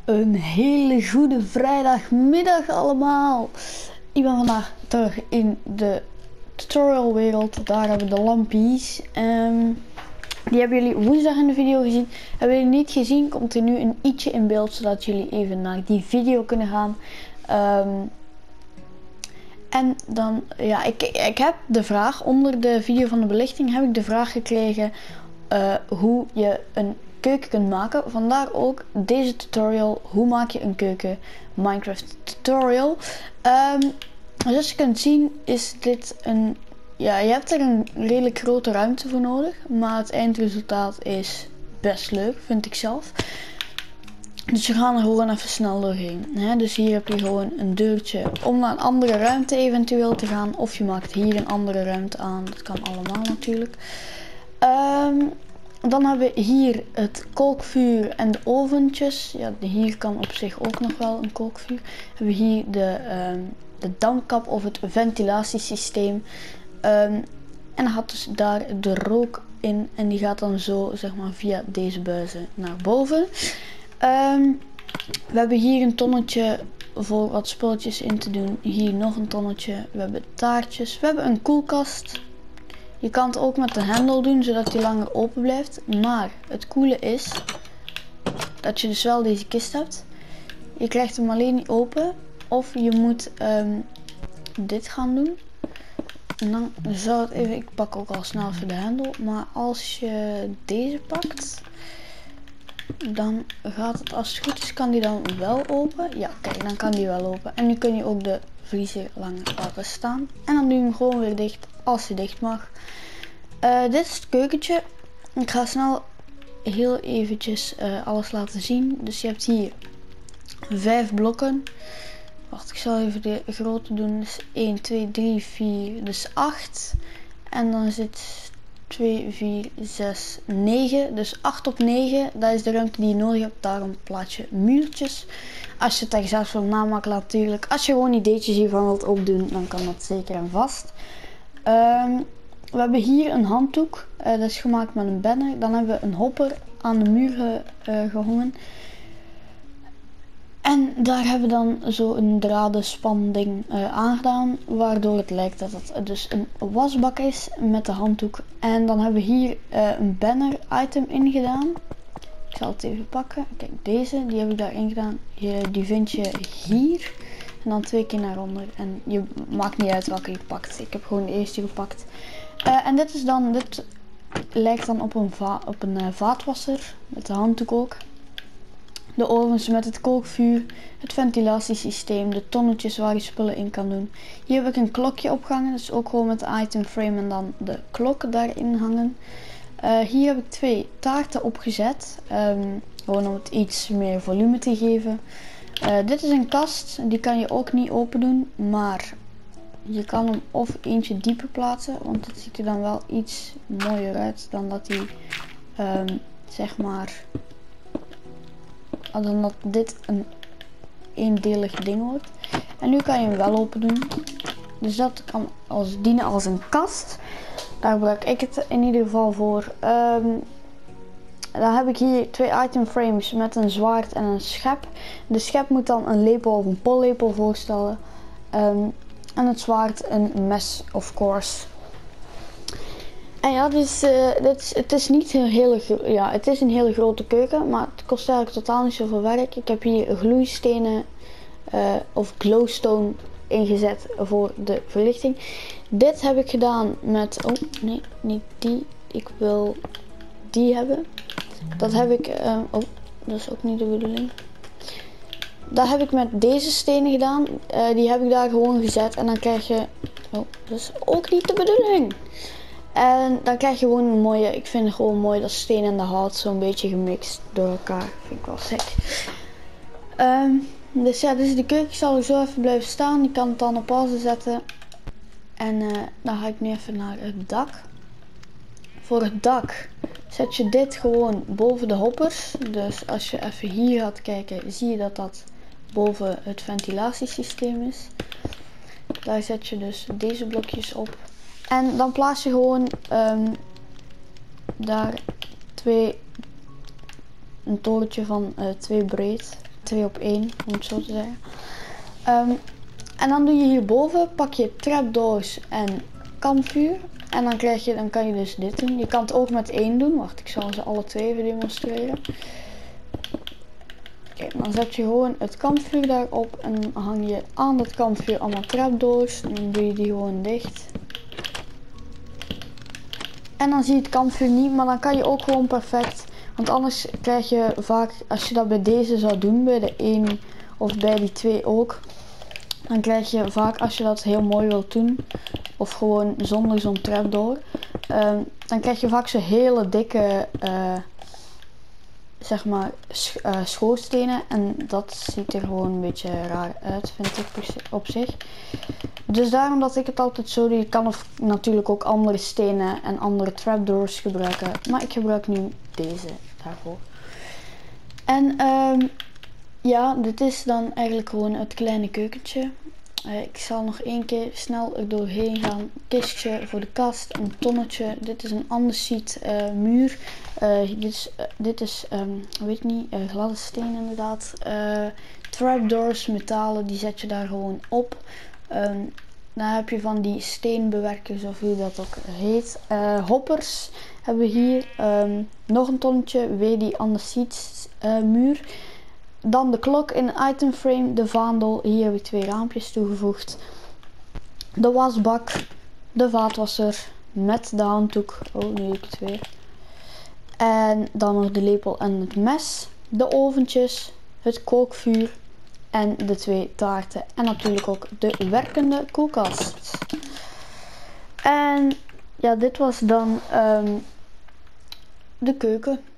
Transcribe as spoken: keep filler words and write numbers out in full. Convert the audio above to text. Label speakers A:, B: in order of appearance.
A: Een hele goede vrijdagmiddag allemaal. Ik ben vandaag terug in de tutorial wereld. Daar hebben we de lampjes. Um, die hebben jullie woensdag in de video gezien. Hebben jullie niet gezien, komt er nu een i'tje in beeld. Zodat jullie even naar die video kunnen gaan. Um, en dan, ja, ik, ik heb de vraag, onder de video van de belichting heb ik de vraag gekregen uh, hoe je een keuken kunt maken. Vandaar ook deze tutorial, hoe maak je een keuken Minecraft tutorial. Um, zoals je kunt zien is dit een, ja, je hebt er een redelijk grote ruimte voor nodig, maar het eindresultaat is best leuk, vind ik zelf. Dus we gaan er gewoon even snel doorheen. Hè? Dus hier heb je gewoon een deurtje om naar een andere ruimte eventueel te gaan. Of je maakt hier een andere ruimte aan. Dat kan allemaal natuurlijk. Um, dan hebben we hier het kookvuur en de oventjes. Ja, hier kan op zich ook nog wel een kookvuur. Hebben we hier de, um, de dampkap of het ventilatiesysteem. Um, en dan gaat dus daar de rook in. En die gaat dan zo, zeg maar, via deze buizen naar boven. Um, we hebben hier een tonnetje voor wat spulletjes in te doen. Hier nog een tonnetje. We hebben taartjes. We hebben een koelkast. Je kan het ook met de hendel doen, zodat die langer open blijft. Maar het coole is dat je dus wel deze kist hebt. Je krijgt hem alleen niet open. Of je moet um, dit gaan doen. En dan zou het even... Ik pak ook al snel even de hendel. Maar als je deze pakt... Dan gaat het, als het goed is, kan die dan wel open. Ja, kijk, dan kan die wel open. En nu kun je ook de vriezer langer laten staan. En dan doe je hem gewoon weer dicht, als hij dicht mag. Uh, dit is het keukentje. Ik ga snel heel eventjes uh, alles laten zien. Dus je hebt hier vijf blokken. Wacht, ik zal even de grote doen. Dus één, twee, drie, vier, dus acht. En dan zit... twee, vier, zes, negen. Dus acht op negen. Dat is de ruimte die je nodig hebt. Daarom plaats je muurtjes. Als je het er zelfs wil namaken natuurlijk. Als je gewoon ideetjes hiervan wilt opdoen. Dan kan dat zeker en vast. Um, we hebben hier een handdoek. Uh, dat is gemaakt met een banner. Dan hebben we een hopper aan de muur ge, uh, gehangen. En daar hebben we dan zo een draden span ding uh, aangedaan, waardoor het lijkt dat het dus een wasbak is met de handdoek. En dan hebben we hier uh, een banner item ingedaan. Ik zal het even pakken. Kijk, deze, die heb ik daarin gedaan. Je, die vind je hier. En dan twee keer naar onder. En je maakt niet uit welke je pakt. Ik heb gewoon de eerste gepakt. Uh, en dit is dan, dit lijkt dan op een, va op een uh, vaatwasser, met de handdoek ook. De ovens met het kookvuur, het ventilatiesysteem, de tonnetjes waar je spullen in kan doen. Hier heb ik een klokje opgehangen, dus ook gewoon met de item frame en dan de klok daarin hangen. Uh, hier heb ik twee taarten opgezet, um, gewoon om het iets meer volume te geven. Uh, dit is een kast, die kan je ook niet open doen, maar je kan hem of eentje dieper plaatsen, want het ziet er dan wel iets mooier uit dan dat hij, um, zeg maar... dan dat dit een eendelig ding wordt. En nu kan je hem wel open doen. Dus dat kan als dienen als een kast. Daar gebruik ik het in ieder geval voor. Um, dan heb ik hier twee item frames met een zwaard en een schep. De schep moet dan een lepel of een pollepel voorstellen. Um, en het zwaard een mes of course. En ja, dus, uh, dit is, het is niet een hele, ja, het is een hele grote keuken, maar het kost eigenlijk totaal niet zoveel werk. Ik heb hier gloeistenen uh, of glowstone ingezet voor de verlichting. Dit heb ik gedaan met, oh nee, niet die, ik wil die hebben. Dat heb ik, uh, oh, dat is ook niet de bedoeling. Dat heb ik met deze stenen gedaan, uh, die heb ik daar gewoon gezet en dan krijg je, oh, dat is ook niet de bedoeling. En dan krijg je gewoon een mooie, ik vind het gewoon mooi dat steen en de hout zo'n beetje gemixt door elkaar. Vind ik wel sick. Um, dus ja, dus de keuken zal er zo even blijven staan. Je kan het dan op pauze zetten. En uh, dan ga ik nu even naar het dak. Voor het dak zet je dit gewoon boven de hoppers. Dus als je even hier gaat kijken, zie je dat dat boven het ventilatiesysteem is. Daar zet je dus deze blokjes op. En dan plaats je gewoon um, daar twee, een torentje van uh, twee breed. twee op één, om het zo te zeggen. Um, en dan doe je hierboven, pak je trapdoors en kampvuur. En dan, krijg je, dan kan je dus dit doen. Je kan het ook met één doen. Wacht, ik zal ze alle twee even demonstreren. Kijk, dan zet je gewoon het kampvuur daarop. En dan hang je aan dat kampvuur allemaal trapdoors. En dan doe je die gewoon dicht. En dan zie je het kampvuur niet, maar dan kan je ook gewoon perfect. Want anders krijg je vaak, als je dat bij deze zou doen, bij de één of bij die twee ook. Dan krijg je vaak, als je dat heel mooi wilt doen, of gewoon zonder zo'n trapdoor, um, dan krijg je vaak zo'n hele dikke, uh, zeg maar, sch uh, schoorstenen. En dat ziet er gewoon een beetje raar uit, vind ik op zich. Dus daarom dat ik het altijd zo doe. Je kan of natuurlijk ook andere stenen en andere trapdoors gebruiken. Maar ik gebruik nu deze daarvoor. En um, ja, dit is dan eigenlijk gewoon het kleine keukentje. Uh, ik zal nog één keer snel er doorheen gaan. Kistje voor de kast, een tonnetje. Dit is een andesiet uh, muur. Uh, dit is, uh, dit is um, weet ik niet, uh, gladde steen inderdaad. Uh, trapdoors, metalen, die zet je daar gewoon op. Um, dan heb je van die steenbewerkers, of hoe dat ook heet. Uh, hoppers hebben we hier. Um, nog een tonnetje, weer die andesiet uh, muur. Dan de klok in een item frame, de vaandel. Hier heb ik twee raampjes toegevoegd. De wasbak, de vaatwasser met de handdoek. Oh, nu heb ik het weer. En dan nog de lepel en het mes. De oventjes, het kookvuur en de twee taarten. En natuurlijk ook de werkende koelkast. En ja, dit was dan um, de keuken.